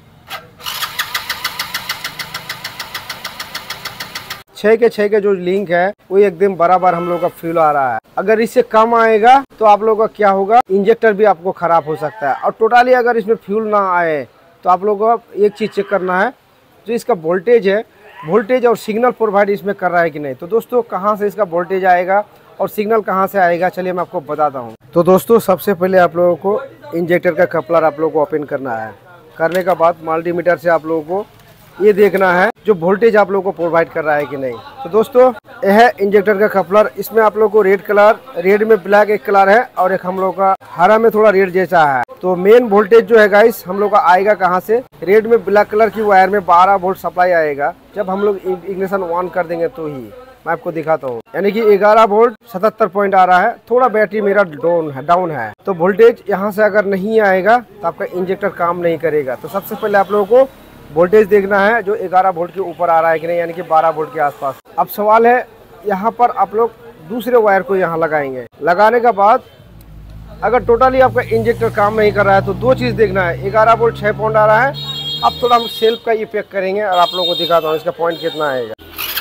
छः के छः के जो लिंक है वो एकदम बराबर हम लोग का फ्यूल आ रहा है। अगर इससे कम आएगा तो आप लोगों का क्या होगा, इंजेक्टर भी आपको खराब हो सकता है। और टोटली अगर इसमें फ्यूल ना आए तो आप लोगों को एक चीज़ चेक करना है, जो इसका वोल्टेज है, वोल्टेज और सिग्नल प्रोवाइड इसमें कर रहा है कि नहीं। तो दोस्तों कहाँ से इसका वोल्टेज आएगा और सिग्नल कहाँ से आएगा, चलिए मैं आपको बताता हूँ। तो दोस्तों सबसे पहले आप लोगों को इंजेक्टर का कपलर आप लोगों को ओपन करना है। करने के बाद मल्टीमीटर से आप लोगों को ये देखना है जो वोल्टेज आप लोगों को प्रोवाइड कर रहा है कि नहीं। तो दोस्तों यह है इंजेक्टर का कपलर। इसमें आप लोगों को रेड कलर, रेड में ब्लैक एक कलर है और एक हम लोग का हरा में थोड़ा रेड जैसा है। तो मेन वोल्टेज जो है गाइस हम लोग का आएगा कहाँ से, रेड में ब्लैक कलर की वायर में बारह वोल्ट सप्लाई आएगा। जब हम लोग इग्निशन ऑन कर देंगे तो ही मैं आपको दिखाता हूँ, यानी कि ग्यारह वोल्ट सतहत्तर पॉइंट आ रहा है। थोड़ा बैटरी मेरा डाउन है डाउन है तो वोल्टेज यहाँ से अगर नहीं आएगा तो आपका इंजेक्टर काम नहीं करेगा। तो सबसे पहले आप लोगों को वोल्टेज देखना है जो ग्यारह वोल्ट के ऊपर आ रहा है कि नहीं, यानी कि बारह वोल्ट के आसपास। अब सवाल है यहाँ पर आप लोग दूसरे वायर को यहाँ लगाएंगे। लगाने के बाद अगर टोटली आपका इंजेक्टर काम नहीं कर रहा है तो दो चीज़ देखना है, ग्यारह वोल्ट छः पॉइंट आ रहा है। अब थोड़ा हम सेल्फ का ये पैक करेंगे और आप लोगों को दिखाता हूँ इसका पॉइंट कितना आएगा।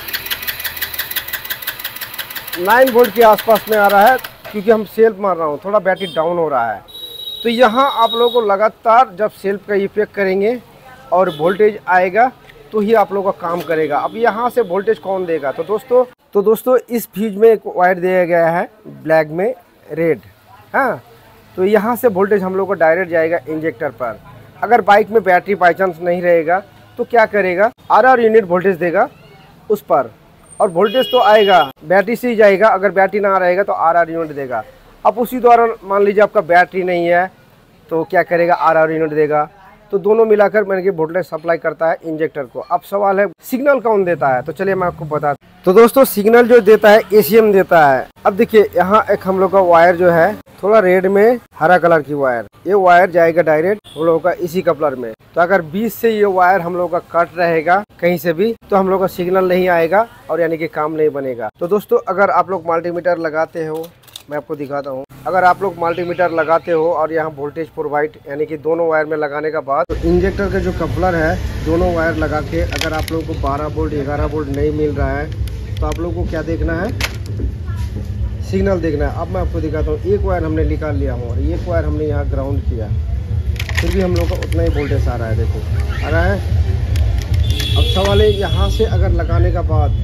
नाइन वोल्ट के आसपास में आ रहा है, क्योंकि हम सेल्फ मार रहा हूँ, थोड़ा बैटरी डाउन हो रहा है। तो यहाँ आप लोगों को लगातार जब सेल्फ का ये पैक करेंगे और वोल्टेज आएगा तो ही आप लोगों का काम करेगा। अब यहाँ से वोल्टेज कौन देगा, तो दोस्तों तो दोस्तों इस फ्यूज में एक वायर दिया गया है ब्लैक में रेड, हाँ। तो यहाँ से वोल्टेज हम लोग को डायरेक्ट जाएगा इंजेक्टर पर। अगर बाइक में बैटरी बाई चांस नहीं रहेगा तो क्या करेगा, आर आर यूनिट वोल्टेज देगा उस पर, और वोल्टेज तो आएगा बैटरी से ही जाएगा। अगर बैटरी ना रहेगा तो आर आर यूनिट देगा। अब उसी दौरान मान लीजिए आपका बैटरी नहीं है तो क्या करेगा, आर आर यूनिट देगा। तो दोनों मिलाकर मैंने कि वोल्टेज सप्लाई करता है इंजेक्टर को। अब सवाल है सिग्नल कौन देता है, तो चलिए मैं आपको बता। तो दोस्तों सिग्नल जो देता है एसीएम देता है। अब देखिए यहाँ एक हम लोग का वायर जो है थोड़ा रेड में हरा कलर की वायर, ये वायर जाएगा डायरेक्ट हम लोगों का इसी कपलर में। तो अगर बीच से ये वायर हम लोग का कट रहेगा कहीं से भी तो हम लोग का सिग्नल नहीं आएगा और यानी कि काम नहीं बनेगा। तो दोस्तों अगर आप लोग मल्टीमीटर लगाते हो, मैं आपको दिखाता हूँ, अगर आप लोग मल्टीमीटर लगाते हो और यहाँ वोल्टेज प्रोवाइड यानी कि दोनों वायर में लगाने का बाद तो इंजेक्टर के जो कपलर है दोनों वायर लगा के अगर आप लोगों को बारह वोल्ट ग्यारह वोल्ट नहीं मिल रहा है तो आप लोगों को क्या देखना है, सिग्नल देखना है। अब मैं आपको दिखाता हूँ, एक वायर हमने निकाल लिया हूँ और एक वायर हमने यहाँ ग्राउंड किया, फिर भी हम लोग का उतना ही वोल्टेज आ रहा है, देखो आ रहा है। अब सवाल है यहाँ से अगर लगाने का बाद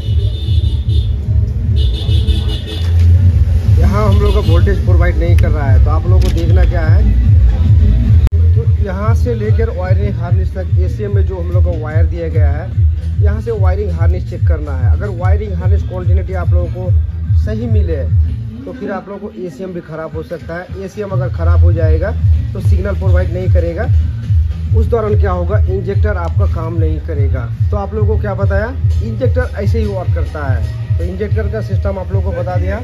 यहाँ हम लोग का वोल्टेज प्रोवाइड नहीं कर रहा है तो आप लोगों को देखना क्या है, तो यहाँ से लेकर वायरिंग हार्नेस तक एसीएम में जो हम लोग का वायर दिया गया है यहाँ से वायरिंग हार्नेस चेक करना है। अगर वायरिंग हार्नेस क्वांटिटी आप लोगों को सही मिले तो फिर आप लोगों को एसीएम भी ख़राब हो सकता है। एसीएम अगर ख़राब हो जाएगा तो सिग्नल प्रोवाइड नहीं करेगा, उस दौरान क्या होगा, इंजेक्टर आपका काम नहीं करेगा। तो आप लोगों को क्या बताया, इंजेक्टर ऐसे ही वर्क करता है। तो इंजेक्टर का सिस्टम आप लोगों को बता दिया।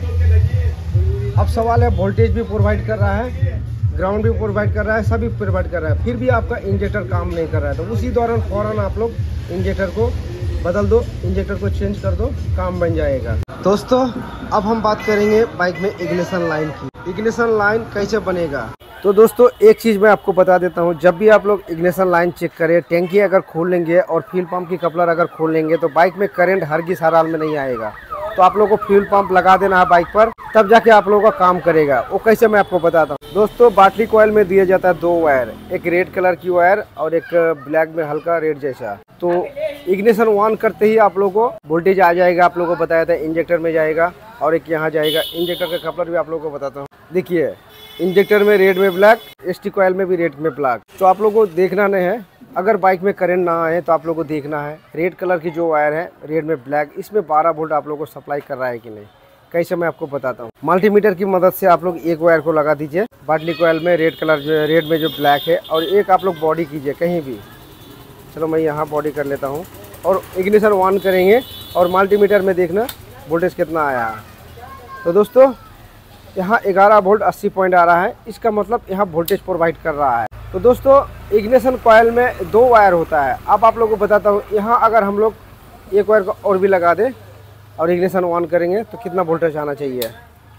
अब सवाल है वोल्टेज भी प्रोवाइड कर रहा है, ग्राउंड भी प्रोवाइड कर रहा है, सभी प्रोवाइड कर रहा है, फिर भी आपका इंजेक्टर काम नहीं कर रहा है तो उसी दौरान फ़ौरन आप लोग इंजेक्टर को बदल दो, इंजेक्टर को चेंज कर दो, काम बन जाएगा। दोस्तों अब हम बात करेंगे बाइक में इग्निशन लाइन की। इग्निशन लाइन कैसे बनेगा, तो दोस्तों एक चीज़ मैं आपको बता देता हूँ, जब भी आप लोग इग्निशन लाइन चेक करें, टैंकी अगर खोल लेंगे और फ्यूल पंप की कपलर अगर खोल लेंगे तो बाइक में करंट हरगिज़ हर हाल में नहीं आएगा। तो आप लोगों को फ्यूल पंप लगा देना है बाइक पर, तब जाके आप लोगों का काम करेगा। वो कैसे मैं आपको बताता हूँ। दोस्तों बाटली कॉइल में दिया जाता है दो वायर, एक रेड कलर की वायर और एक ब्लैक में हल्का रेड जैसा। तो इग्निशन ऑन करते ही आप लोगों को वोल्टेज आ जाएगा, आप लोगों को बताया था इंजेक्टर में जाएगा और एक यहाँ जाएगा। इंजेक्टर का कपलर भी आप लोगों को बताता हूँ, देखिए इंजेक्टर में रेड में ब्लैक, एसटी कॉइल में भी रेड में ब्लैक। तो आप लोगों को देखना नहीं है, अगर बाइक में करंट ना आए तो आप लोगों को देखना है रेड कलर की जो वायर है रेड में ब्लैक, इसमें बारह वोल्ट आप लोगों को सप्लाई कर रहा है कि नहीं। कैसे मैं आपको बताता हूँ, मल्टीमीटर की मदद से आप लोग एक वायर को लगा दीजिए बाटली कॉइल में रेड कलर जो रेड में जो ब्लैक है, और एक आप लोग बॉडी कीजिए कहीं भी। चलो मैं यहाँ बॉडी कर लेता हूँ और इग्निशन ऑन करेंगे और मल्टीमीटर में देखना वोल्टेज कितना आया है। तो दोस्तों यहाँ ग्यारह वोल्ट अस्सी पॉइंट आ रहा है, इसका मतलब यहाँ वोल्टेज प्रोवाइड कर रहा है। तो दोस्तों इग्निशन कॉइल में दो वायर होता है। अब आप लोगों को बताता हूँ, यहाँ अगर हम लोग एक वायर को और भी लगा दें और इग्निशन ऑन करेंगे तो कितना वोल्टेज आना चाहिए,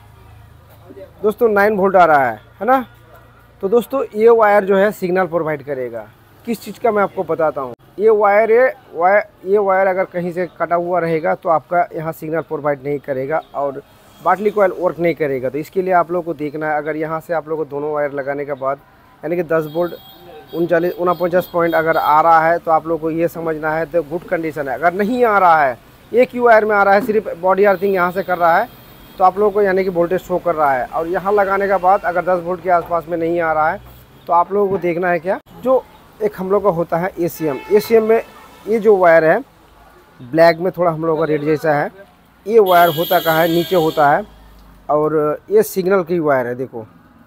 दोस्तों नाइन वोल्ट आ रहा है, है ना। तो दोस्तों ये वायर जो है सिग्नल प्रोवाइड करेगा। किस चीज़ का मैं आपको बताता हूँ, ये वायर ये वायर ये वायर अगर कहीं से कटा हुआ रहेगा तो आपका यहाँ सिग्नल प्रोवाइड नहीं करेगा और बाटली कॉइल वर्क नहीं करेगा। तो इसके लिए आप लोग को देखना है, अगर यहाँ से आप लोग को दोनों वायर लगाने के बाद यानी कि दस वोल्ट उनचालीस उनपचास पॉइंट अगर आ रहा है तो आप लोग को ये समझना है तो गुड कंडीशन है। अगर नहीं आ रहा है, एक ही वायर में आ रहा है, सिर्फ बॉडी अर्थिंग यहाँ से कर रहा है तो आप लोगों को यानी कि वोल्टेज शो कर रहा है, और यहाँ लगाने के बाद अगर दस वोल्ट के आसपास में नहीं आ रहा है तो आप लोगों को देखना है क्या, जो एक हम लोग का होता है एसीएम। एसीएम में ये जो वायर है ब्लैक में थोड़ा हम लोग का रेड जैसा है, ये वायर होता कहाँ है, नीचे होता है, और ये सिग्नल की वायर है। देखो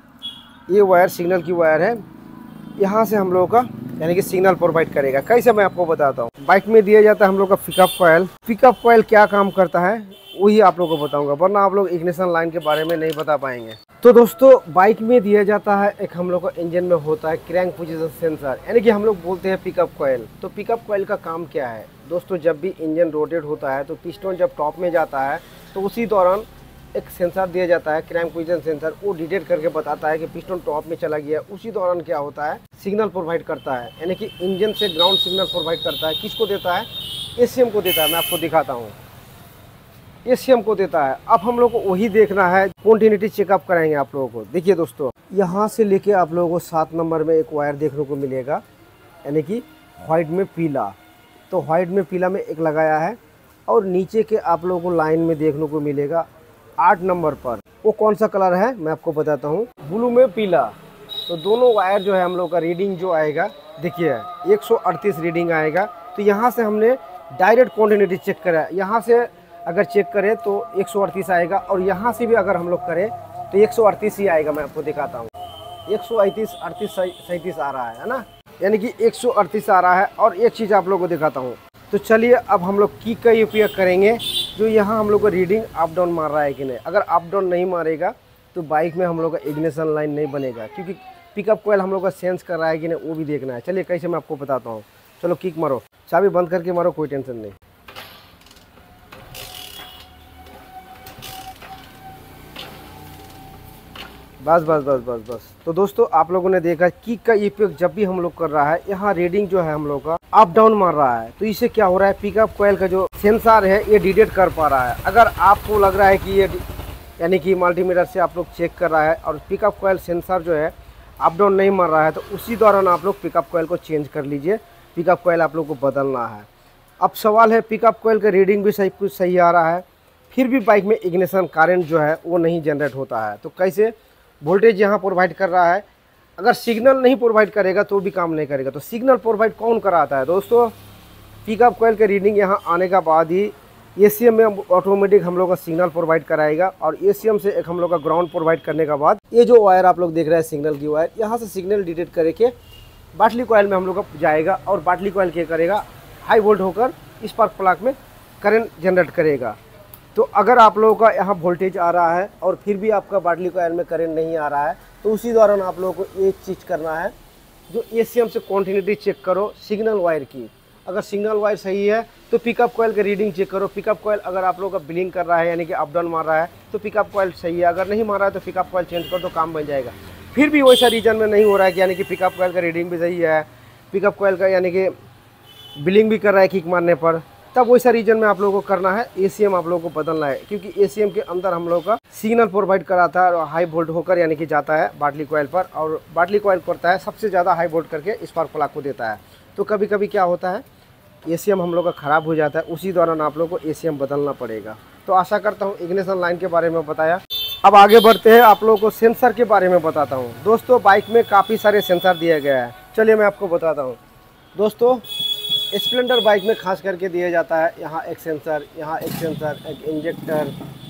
ये वायर सिग्नल की वायर है, यहाँ से हम लोगों का यानी कि सिग्नल प्रोवाइड करेगा। कैसे मैं आपको बताता हूँ, बाइक में दिया जाता है हम लोग का पिकअप कॉइल। पिकअप कॉइल क्या काम करता है वही आप लोग को बताऊंगा, वरना आप लोग इग्निशन लाइन के बारे में नहीं बता पाएंगे। तो दोस्तों बाइक में दिया जाता है एक हम लोग का इंजन में होता है क्रैंक पोजीशन सेंसर, यानी कि हम लोग बोलते हैं पिकअप कॉइल। तो पिकअप कॉइल का काम क्या है दोस्तों, जब भी इंजन रोटेट होता है तो पिस्टन जब टॉप में जाता है तो उसी दौरान एक सेंसर दिया जाता है क्रैंक पोजीशन सेंसर, वो डिटेक्ट करके बताता है कि पिस्टन टॉप में चला गया। उसी दौरान क्या होता है, सिग्नल प्रोवाइड करता है, यानी कि इंजन से ग्राउंड सिग्नल प्रोवाइड करता है। किसको देता है, एसीएम को देता है। मैं आपको दिखाता हूँ, एसीएम को देता है। अब हम लोग को वही देखना है, कॉन्टिन्यूटी चेकअप कराएंगे आप लोगों को। देखिए दोस्तों यहाँ से लेके आप लोगों को सात नंबर में एक वायर देखने को मिलेगा, यानी कि व्हाइट में पीला। तो व्हाइट में पीला में एक लगाया है, और नीचे के आप लोगों को लाइन में देखने को मिलेगा आठ नंबर पर। वो कौन सा कलर है मैं आपको बताता हूँ, ब्लू में पीला। तो दोनों वायर जो है हम लोग का रीडिंग जो आएगा, देखिए एक सौ अड़तीस रीडिंग आएगा। तो यहाँ से हमने डायरेक्ट क्वांटिटी चेक करा, यहाँ से अगर चेक करें तो एक सौ अड़तीस आएगा, और यहाँ से भी अगर हम लोग करें तो एक सौ अड़तीस ही आएगा। मैं आपको दिखाता हूँ, एक सौ अड़तीस अड़तीस सैंतीस आ रहा है, है ना। यानी कि एक सौ अड़तीस आ रहा है। और एक चीज़ आप लोगों को दिखाता हूँ। तो चलिए अब हम लोग की का उपयोग करेंगे, जो यहाँ हम लोग को रीडिंग अप डाउन मार रहा है कि नहीं। अगर अप डाउन नहीं मारेगा तो बाइक में हम लोग का इग्निशन लाइन नहीं बनेगा, क्योंकि पिकअप कॉइल हम लोग का सेंस कर रहा है कि नहीं वो भी देखना है। चलिए कैसे मैं आपको बताता हूँ। चलो किक मारो, चाबी बंद करके मारो, कोई टेंशन नहीं। बस बस बस बस बस तो दोस्तों आप लोगों ने देखा किक का उपयोग जब भी हम लोग कर रहा है, यहाँ रीडिंग जो है हम लोग का अप डाउन मार रहा है। तो इससे क्या हो रहा है, पिकअप कॉइल का जो सेंसर है ये डिटेक्ट कर पा रहा है। अगर आपको लग रहा है कि ये यानी कि मल्टीमीटर से आप लोग चेक कर रहा है और पिकअप कॉइल सेंसर जो है अप डाउन नहीं मार रहा है, तो उसी दौरान आप लोग पिकअप कॉइल को चेंज कर लीजिए। पिकअप कॉइल आप लोग को बदलना है। अब सवाल है, पिकअप कॉइल का रीडिंग भी सही कुछ सही आ रहा है, फिर भी बाइक में इग्निशन करंट जो है वो नहीं जनरेट होता है। तो कैसे, वोल्टेज यहाँ प्रोवाइड कर रहा है, अगर सिग्नल नहीं प्रोवाइड करेगा तो भी काम नहीं करेगा। तो सिग्नल प्रोवाइड कौन कराता है दोस्तों, पिकअप कॉइल का रीडिंग यहाँ आने का बाद ही एसीएम में ऑटोमेटिक हम लोग का सिग्नल प्रोवाइड कराएगा। और एसीएम से एक हम लोग का ग्राउंड प्रोवाइड करने के बाद ये जो वायर आप लोग देख रहे हैं सिग्नल की वायर, यहाँ से सिग्नल डिटेक्ट करके बैटरी कॉइल में हम लोग का जाएगा। और बैटरी कॉइल क्या करेगा, हाई वोल्ट होकर स्पार्क प्लग में करंट जनरेट करेगा। तो अगर आप लोगों का यहाँ वोल्टेज आ रहा है और फिर भी आपका बैटरी कॉइल में करंट नहीं आ रहा है, तो उसी दौरान आप लोगों को एक चीज़ करना है, जो एसीएम से कॉन्टिन्यूटी चेक करो सिग्नल वायर की। अगर सिग्नल वायर सही है तो पिकअप कॉइल का रीडिंग चेक करो। पिकअप कॉइल अगर आप लोगों का ब्लिंक कर रहा है यानी कि अप डाउन मार रहा है तो पिकअप कॉइल सही है। अगर नहीं मार रहा है तो पिकअप कॉइल चेंज कर दो, काम बन जाएगा। फिर भी वैसा रीजन में नहीं हो रहा है कि यानी कि पिकअप कॉइल का रीडिंग भी सही है, पिकअप कॉइल का यानी कि ब्लिंक भी कर रहा है किक मारने पर, तब वैसा रीजन में आप लोगों को करना है, एसीएम आप लोगों को बदलना है। क्योंकि एसीएम के अंदर हम लोगों का सिग्नल प्रोवाइड कराता है और हाई वोल्ट होकर यानी कि जाता है बैटरी कॉइल पर, और बैटरी कॉइल करता है सबसे ज़्यादा हाई वोल्ट करके स्पार्क प्लग को देता है। तो कभी कभी क्या होता है, एसीएम हम लोग का ख़राब हो जाता है, उसी दौरान आप लोग को एसीएम बदलना पड़ेगा। तो आशा करता हूँ इग्निशन लाइन के बारे में बताया। अब आगे बढ़ते हैं, आप लोगों को सेंसर के बारे में बताता हूँ। दोस्तों बाइक में काफ़ी सारे सेंसर दिया गया है, चलिए मैं आपको बताता हूँ। दोस्तों स्प्लेंडर बाइक में खास करके दिया जाता है, यहाँ एक सेंसर, यहाँ एक सेंसर, एक इंजेक्टर,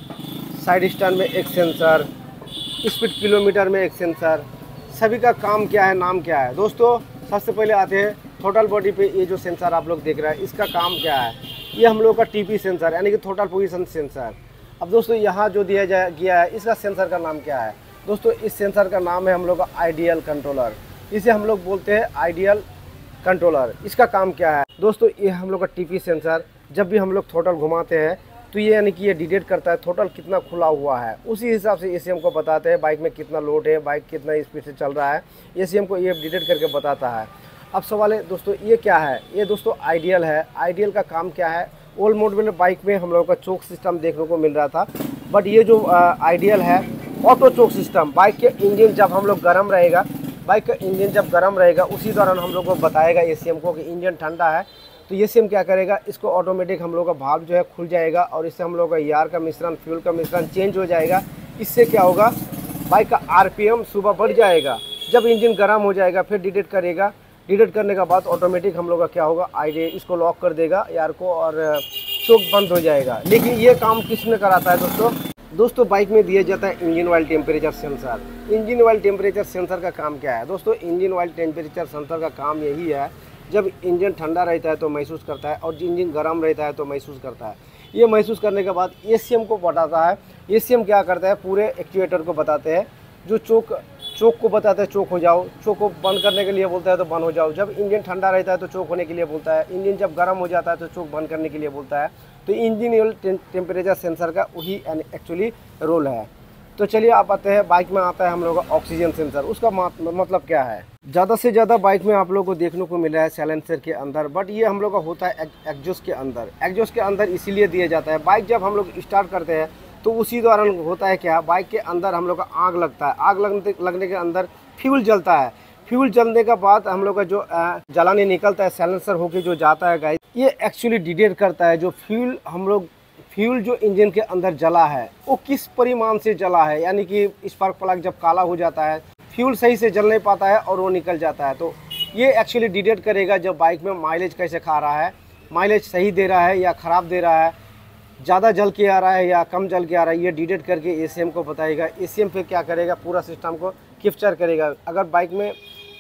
साइड स्टैंड में एक सेंसर, स्पीड किलोमीटर में एक सेंसर। सभी का काम क्या है, नाम क्या है। दोस्तों सबसे पहले आते हैं टोटल बॉडी पे, ये जो सेंसर आप लोग देख रहे हैं इसका काम क्या है। ये हम लोग का टीपी सेंसर यानी कि टोटल पोजीशन सेंसर। अब दोस्तों यहाँ जो दिया जा गया है इसका सेंसर का नाम क्या है। दोस्तों इस सेंसर का नाम है हम लोग का आइडियल कंट्रोलर, इसे हम लोग बोलते हैं आइडियल कंट्रोलर। इसका काम क्या है दोस्तों, ये हम लोग का टीपी सेंसर, जब भी हम लोग थ्रोटल घुमाते हैं तो ये यानी कि ये डिटेक्ट करता है थ्रोटल कितना खुला हुआ है, उसी हिसाब से एसीएम को बताते हैं बाइक में कितना लोड है, बाइक कितना स्पीड से चल रहा है, एसीएम को ये डिटेक्ट करके बताता है। अब सवाल है दोस्तों ये क्या है, ये दोस्तों आइडियल है। आइडियल का काम क्या है, ओल्ड मॉडल बाइक में हम लोगों का चोक सिस्टम देखने को मिल रहा था, बट ये जो आइडियल है ऑटो चोक सिस्टम। बाइक के इंजन जब हम लोग गर्म रहेगा, बाइक का इंजन जब गर्म रहेगा उसी दौरान हम लोग को बताएगा एसीएम को कि इंजन ठंडा है, तो एसीएम क्या करेगा, इसको ऑटोमेटिक हम लोग का भाल्व जो है खुल जाएगा और इससे हम लोग का एयर का मिश्रण, फ्यूल का मिश्रण चेंज हो जाएगा। इससे क्या होगा, बाइक का आरपीएम सुबह बढ़ जाएगा। जब इंजन गर्म हो जाएगा फिर डिटेक्ट करेगा, डिटेक्ट करने का बाद ऑटोमेटिक हम लोग का क्या होगा, आईडी इसको लॉक कर देगा एयर को और चोक बंद हो जाएगा। लेकिन ये काम किसने कराता है दोस्तों, दोस्तों बाइक में दिया जाता है engine oil temperature sensor. Engine oil temperature sensor का काम क्या है दोस्तों, इंजन ऑयल टेम्परेचर सेंसर का काम यही है, जब इंजन ठंडा रहता है तो महसूस करता है और इंजन गर्म रहता है तो महसूस करता है। ये महसूस करने के बाद एसीएम को बताता है। एसीएम क्या करता है, पूरे एक्चुएटर को बताते हैं, जो चोक चोक को बताता है चोक हो जाओ, चोक को बंद करने के लिए बोलता है तो बंद हो जाओ। जब इंजन ठंडा रहता है तो चोक होने के लिए बोलता है, इंजन जब गर्म हो जाता है तो चोक बंद करने के लिए बोलता है। तो इंजन ऑयल टेम्परेचर सेंसर का वही एक्चुअली रोल है। तो चलिए आप आते हैं, बाइक में आता है हम लोग का ऑक्सीजन सेंसर। उसका मतलब क्या है, ज़्यादा से ज़्यादा बाइक में आप लोग को देखने को मिला है साइलेंसर के अंदर, बट ये हम लोग का होता है एग्जॉस्ट के अंदर। एग्जॉस्ट के अंदर इसीलिए दिया जाता है, बाइक जब हम लोग स्टार्ट करते हैं तो उसी दौरान होता है क्या, बाइक के अंदर हम लोग का आग लगता है, आग लगने लगने के अंदर फ्यूल जलता है। फ्यूल जलने के बाद हम लोग का जो जलाने निकलता है साइलेंसर होके जो जाता है गाइस, ये एक्चुअली डिटेक्ट करता है जो फ्यूल हम लोग फ्यूल जो इंजन के अंदर जला है वो किस परिमाण से जला है। यानी कि स्पार्क प्लग जब काला हो जाता है, फ्यूल सही से जल नहीं पाता है और वो निकल जाता है। तो ये एक्चुअली डिटेक्ट करेगा जब बाइक में माइलेज कैसे खा रहा है, माइलेज सही दे रहा है या ख़राब दे रहा है, ज़्यादा जल के आ रहा है या कम जल के आ रहा है, ये डिटेक्ट करके एसीएम को बताएगा। एसीएम फिर क्या करेगा, पूरा सिस्टम को कैप्चर करेगा। अगर बाइक में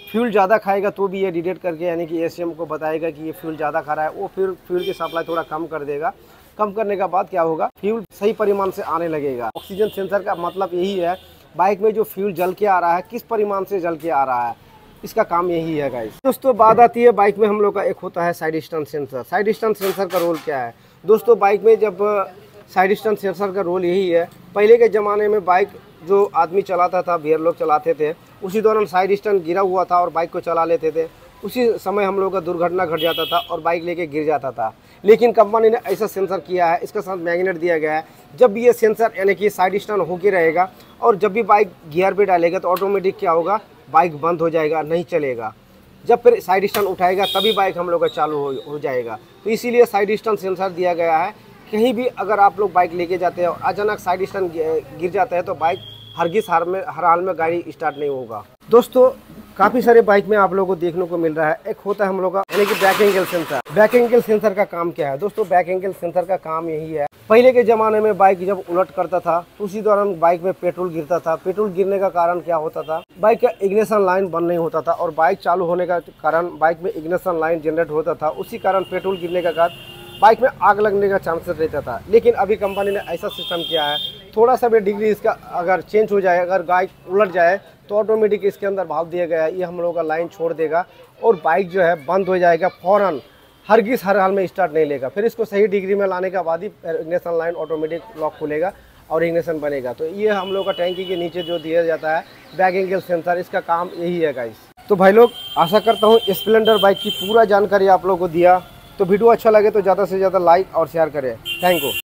फ्यूल ज़्यादा खाएगा तो भी ये डिटेक्ट करके यानी कि एसीएम को बताएगा कि ये फ्यूल ज़्यादा खा रहा है। वो फिर फ्यूल की सप्लाई थोड़ा कम कर देगा। कम करने के बाद क्या होगा, फ्यूल सही परिमाण से आने लगेगा। ऑक्सीजन सेंसर का मतलब यही है, बाइक में जो फ्यूल जल के आ रहा है किस परिमाण से जल के आ रहा है, इसका काम यही है गाइस। दोस्तों बात आती है बाइक में हम लोग का एक होता है side stand sensor. Side stand sensor का रोल क्या है दोस्तों, बाइक में जब साइड स्टैंड सेंसर का रोल यही है, पहले के ज़माने में बाइक जो आदमी चलाता था, भैया लोग चलाते थे, उसी दौरान साइड स्टैंड गिरा हुआ था और बाइक को चला लेते थे। उसी समय हम लोग का दुर्घटना घट जाता था और बाइक लेके गिर जाता था। लेकिन कंपनी ने ऐसा सेंसर किया है, इसके साथ मैग्नेट दिया गया है। जब भी ये सेंसर यानी कि साइड स्टैंड होके रहेगा और जब भी बाइक गियर पे डालेगा तो ऑटोमेटिक क्या होगा, बाइक बंद हो जाएगा, नहीं चलेगा। जब फिर साइड स्टैंड उठाएगा तभी बाइक हम लोग का चालू हो, हो जाएगा। तो इसीलिए साइड स्टैंड सेंसर दिया गया है। कहीं भी अगर आप लोग बाइक लेके जाते हैं और अचानक साइड स्टैंड गिर जाता है तो बाइक हरगिज हार में हर हाल में गाड़ी स्टार्ट नहीं होगा। दोस्तों काफ़ी सारे बाइक में आप लोगों को देखने को मिल रहा है, एक होता है हम लोग का यानी कि back angle sensor. Back angle sensor का काम क्या है दोस्तों, बैक एंगल सेंसर का काम यही है, पहले के ज़माने में बाइक जब उलट करता था उसी दौरान बाइक में पेट्रोल गिरता था। पेट्रोल गिरने का कारण क्या होता था, बाइक का इग्निशन लाइन बंद नहीं होता था और बाइक चालू होने का कारण बाइक में इग्निशन लाइन जनरेट होता था। उसी कारण पेट्रोल गिरने का कारण बाइक में आग लगने का चांसेस रहता था। लेकिन अभी कंपनी ने ऐसा सिस्टम किया है, थोड़ा सा भी डिग्री इसका अगर चेंज हो जाए, अगर बाइक उलट जाए तो ऑटोमेटिक इसके अंदर भाव दिया गया है, ये हम लोगों का लाइन छोड़ देगा और बाइक जो है बंद हो जाएगा फ़ौरन, हरगिज हर हाल में स्टार्ट नहीं लेगा। फिर इसको सही डिग्री में लाने के बाद ही इग्निशन लाइन ऑटोमेटिक लॉक खुलेगा और इग्निशन बनेगा। तो ये हम लोग का टैंकी के नीचे जो दिया जाता है बैक एंगल सेंसर, इसका काम यही है गाइस। तो भाई लोग आशा करता हूँ स्प्लेंडर बाइक की पूरा जानकारी आप लोगों को दिया। तो वीडियो अच्छा लगे तो ज़्यादा से ज़्यादा लाइक और शेयर करें। Thank you.